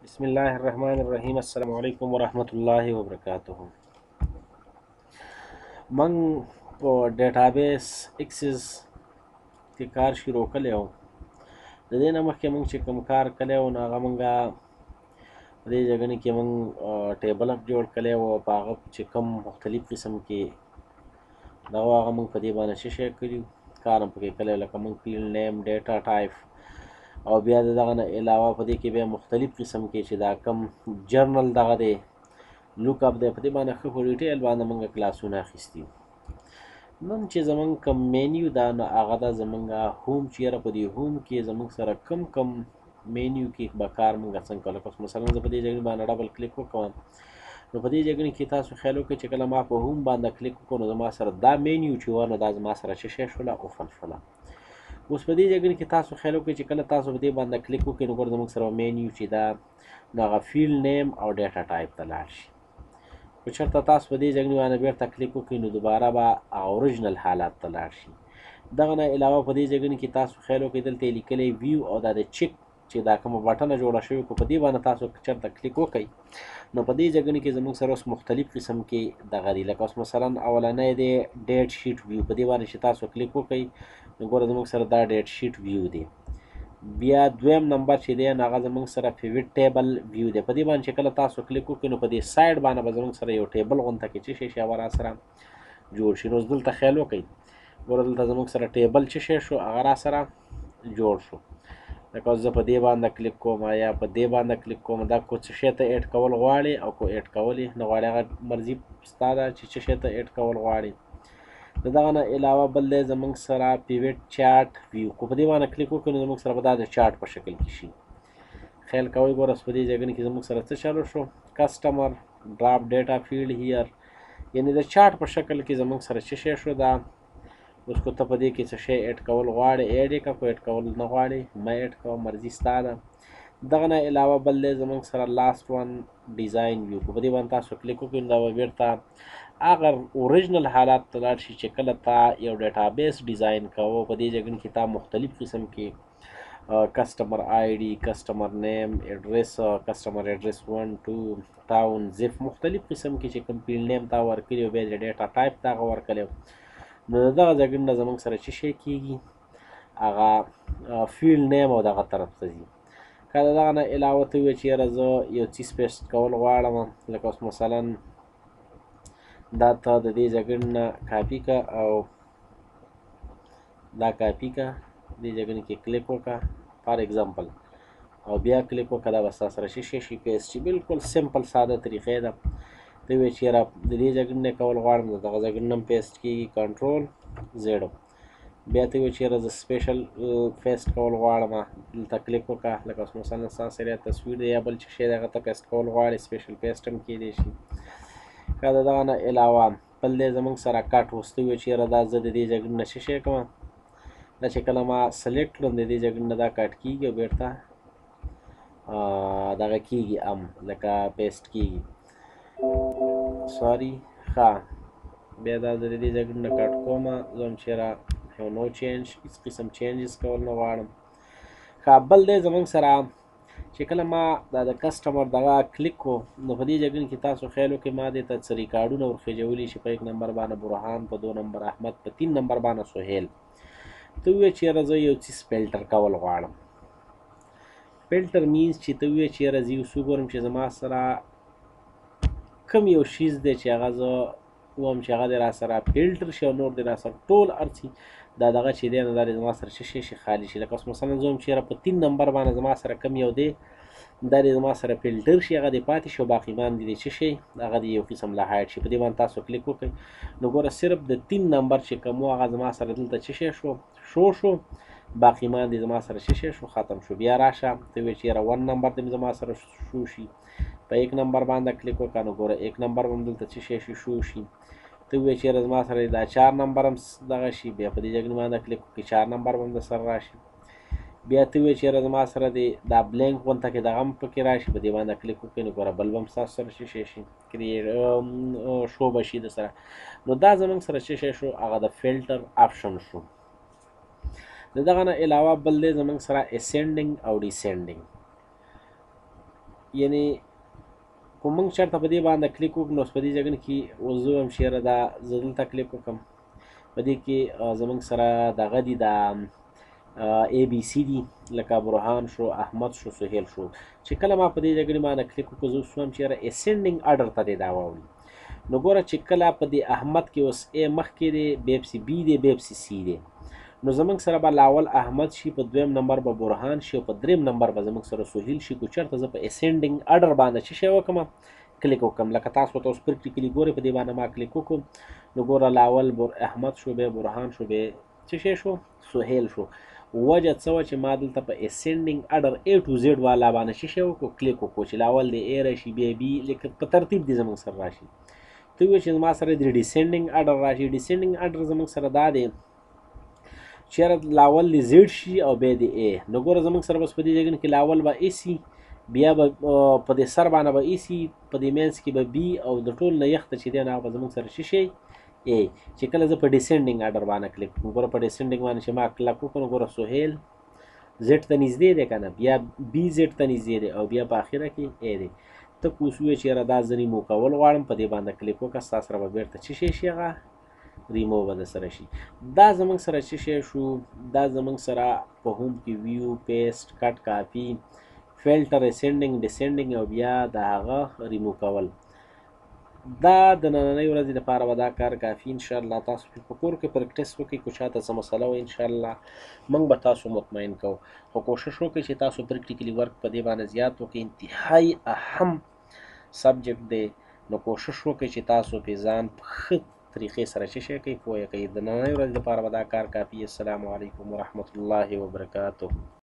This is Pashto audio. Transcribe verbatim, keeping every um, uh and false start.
बिस्मिल्लाहिर्रहमानिर्रहीम अस्सलामु अलैकुम वरहमतुल्लाहि वबरकातुहू। من په ډیټابیس اکسس کې کار شروع کړی و. د دې نه مخکې موږ چې کوم کار کړی و نو هغه موږ په دې ځایونو کې موږ ټیبل اپ جوړ کړی و، په هغه چې کوم مختلف قسم کې دغه و هغه موږ په دې باندې څه شی کړي کار هم پکې کړی، لکه موږ فیلډ نیم، ډیټا ټایپ، او بیا د دغه نه علاوه په دې کې بیا مختلف قسم کې چې دا کم جرنل دغه دی لوک اپ دی، په دې باندې ښه په ډیټیل باندې موږ کلاسونه اخیستي. نن چې زمونږ کم مینیو دا نو هغه ده زمونږ هوم، چې یاره په دې هوم کې زمونږ سره کم کم مینیو کې به کار موږ څنګه کوو. لکه مثلا زه په دې ځای باندې ډبل کلیک وکړم نو په دې ځای کې تاسو خیال وکړئ چې کله ما په هوم باندې کلیک وکړو نو زما سره دا مینیو چې وه نو دا زما سره څه شی شوله، اوپن شوله. اوس په دې ځای کې تاسو خیال وکړئ چې کله تاسو په دې باندې کلیک وکړئ نو ګوره زموږ سره مینیو چې دا نو هغه فیلډ نیم او ډیټا ټایپ ته لاړ شي. خو چېرته تاسو په دې ځای باندې بېرته کلیک وکړئ نو دوباره به اوریجنل حالات ته لاړ شي. دغه نه علاوه په دې ځای کې تاسو خیال وکړئ دلته یې لیکلی ویو او دا د چک چې دا کومه بټنه جوړه شوې کو په دې باندې تاسو چېرته کلیک وکړئ نو په دې ځای کې زموږ سره اوس مختلف قسم کې دغه دي. لکه اوس مثلا اولنی دی ډیټ شیټ ویو، په دې باندې چې تاسو کلیک وکړئ نو ګوره زموږ سره دا ډیټ شیټ ویو دی. بیا دویم نمبر چې دی نو هغه زموږ سره پیوټ ټیبل ویو دی. په دې باندې چې کله تاسو کلیک وکړئ نو په دې سایډ باندې به زموږ سره یو ټیبل غونته کې څه شی شي هغه راسره جوړ شي. نو دلته خیال وکړئ ګوره دلته زموږ سره ټیبل څه شی شو هغه راسره جوړ شو. لکه زه په دې باندې کلیک کوم یا په دې باندې کلیک کوم، دا کو څه شی ته ایډ کول غواړي او کو ایډ کول یې نه غواړي هغه مرضي ستا ده چې څه شی ته ایډ کول غواړي. د دغه نه علاوه بل دی زموږ سره پیوټ چارټ ویو، خو په دې باندې کلیک وکړو نو زموږ سره به دا د چارټ په شکل کې شي. خیال کوئ ګوره په دې ځایونو کې زموږ سره څه چالو شو، کسټمر ډراپ ډیټا فیلډ هیر، یعنې د چارټ په شکل کې زموږ سره څه شی شو. دا اوس کو ته په دې کې څه شی ایډ کول غواړې ایډ یې کړه، کو ایډ کول نه غواړې مه ایډ کوه، مرضي ستا ده. دغه نه علاوه بل دی زموږ سره لاست ون ډیزاین ویو، په دې باندې تاسو کلیک وکړئ نو دا به بیرته هغه اوریجنل حالات ته لاړ شي چې کله تا یو ډیټابیس ډیزاین کوو. په دې ځای کې تا مختلف قسم کې کسټمر آی ډي، کسټمر نیم، ایډریس، کسټمر ایډریس ون ټو ټاون، زیف، مختلف قسم کې چې کوم فیلډ نیم تا ورکړي او بیا د ډیټا ټایپ تا هغه ورکړی نو د دغه ځایګړي نه زموږ سره څه شی کېږي هغه فیلډ نیم او دغه طرف ته ځي. که د دغه نه علاوه ته ووایې چې یاره زه یو څیز پیسټ کول غواړم، لکه اوس مثلا دا ته د دې ځایګړي نه کاپي که او دا کاپي که دې ځایګړي کې کلیک وکړه فار اګزامپل او بیا کلیک وکړه، دا به ستا سره څه شی شي پیسټ شي. بالکل سمپل ساده طریقې ده. ته وایې چې یاره د دې ځایګړي نه کول غواړم د دغه ځایګړي نه هم پیسټ کېږي، کنټرول زیډ. بیا ته وایې چې یاره زه سپیشل پیسټ کول غواړم، دلته کلیک وکړه. لکه اوس مثلا ستا سره یا تصویر دی یا بل څه شی دی هغه ته پیسټ کول غواړې سپیشل پیسټ هم کېدی شي. که د دغه نه علاوه بل دی زموږ سره کټ. اوس ته وایې چې یاره دا زه د دې ځایګړي نه څه شی کوم، دا چې کله ما سلیکټ کړم د دې ځایګړي نه دا کټ کېږي او بېرته دغه کېږي ام لکه پیسټ کېږي سوري ښه. بیا دا د دې ځایګړي نه کټ کوم، زه هم چې یاره یو نو چینج، هېڅ قسم چینجز کول نه غواړم. ښه بل دی زموږ سره چې کله ما دا د کسټمر دغه کلیک کو نو په دې ځایګړي کې تاسو خیال وکړئ ما دې ته څه ریکارډونه ورخېجولي چې په یک نمبر باندې برهان، په دو نمبر احمد، په تین نمبر باندې سهیل. ته ووایې چې یاره زه یو څیز فلټر کول غواړم. فلټر مینز چې ته ووایې چې یاره زه یو څه وګورم چې زما سره کوم یو شیز دی چې هغه زه ووایم چې هغه دې را سره فلټر شي او نور دې را سره ټول هر څه دا دغه چې دی نو دا دې زما سره څه شی شي خالي شي. لکه اوس مثلا زه وایم چې یاره په تین نمبر باندې زما سره کوم یو دی دا دې زما سره فلټر شي، هغه دې پاتې شي او باقي باندې دې څه شي هغه دې یو قسم لا هایډ شي. په دې باندې تاسو کلیک وکړئ نو ګوره صرف د تین نمبر چې کوم و هغه زما سره دلته څه شی شو شو شو باقي باندې زما سره څه شی شو ختم شو. بیا راشه ته وایې چې یاره ون نمبر دې زما سره شو شي، په یک نمبر باندې کلیک وکړه نو ګوره یک نمبر هم دلته څه شی شي شو شي. ته وایې چې یاره زما سره دا چار نمبر هم دغه شي، بیا په دې ځای باندې کلیک وکړئ چار نمبر هم در سره راشي. بیا ته وایې چې یاره زما سره دی دا بلینک غونته کې دغه هم پکې راشي، په دې باندې کلیک وکړئ نو ګوره بل به هم ستاسو سره څه شی شي کریټ شو به شي در سره. نو دا زموږ سره څه شی شو هغه د فلټر آپشن شو. د دغه نه علاوه بل دی زموږ سره اسینډینګ او ډیسینډینګ. یعنی که موږ چېرته په دې باندې کلیک وکړو نو په دې ځای کې اوس زه وایم چې یاره دا زه دلته کلیک وکړم په دې کې زموږ سره دغه دي دا ای بی سی دي لکه برهان شو احمد شو سهیل شو چې کله ما په دې ځای کې باندې کلیک وکړو زه اوس وایم چې یاره اسینډینګ اډر ته دې دا واوړي نو ګوره چې کله په دې احمد کې اوس ای مخکې دی بیا پسې بي دی بیا پسې سی دی نو زموږ سره به لاول احمد شي په دویم نمبر به برهان شي او په دریم نمبر به زموږ سره سهیل شي که چېرته زه په اسینډینګ اډر باندې څه شی وکړم کلیک وکړم لکه تاسو ته اوس پریکټیکلي ګورئ په دې باندې ما کلیک وکړم نو ګوره لاول احمد شو بیا برهان شو بیا څه شی شو سهیل شو وجه څه وه چې ما دلته په اسینډینګ اډر ای ټو زیډ والا باندې څه شی وکړو کلیک وکړو چې لاول د ای راشي بیا بي لکه په ترتیب دې زموږ سره راشي ته وایې چې زما سره د ډیسینډینګ اډر راشي ډیسینډینګ اډر زموږ سره دا دی چېرې لاول د زیډ شي او بیا د ای نو ګوره زموږ سره بس په دې ځای کې لاول به ای سي بیا به په دې سر باندې به ای سي په دې منځ کې به بي او د ټول نه یخته چې دی نو هغه به زموږ سره څه شی ای چې کله زه په ډیسینډینګ اډر باندې کلیک کوم ګوره په ډیسینډینګ باندې چې ما کلیک وکړم ګوره سهیل زیډ ته نږدې دی که نه بیا بي زیډ ته نږدې دی او بیا په اخره کې ای دی ته که اوس ووایې چې یاره دا زه ریمو کول غواړم په دې باندې کلیک وکړه ستا سره به بېرته څه شی شي هغه ریمو به در سره شي دا زموږ سره څه شی شو دا زموږ سره په هوم کې ویو پیسټ کټ کاپي فلټر اسینډینګ ډیسینډینګ او بیا د هغه ریمو کول دا د نننۍ ورځې لپاره به دا کار کافي انشاءالله تاسو په کور کې پریکټس وکړئ که چاته څه مسله وي انشاءالله موږ به تاسو مطمئن کوو خو کوشش وکړئ چې تاسو پریکټیکلي ورک په دې باندې زیات وکړئ انتهایي اهم سبجیکټ دی نو کوشش وکړئ چې تاسو پې ځان په ښه طریقې سره څه شی کوئ پوهه کوئ د نننۍ ورځې لپاره به دا کار کافي السلام علیکم ورحمة الله وبرکاته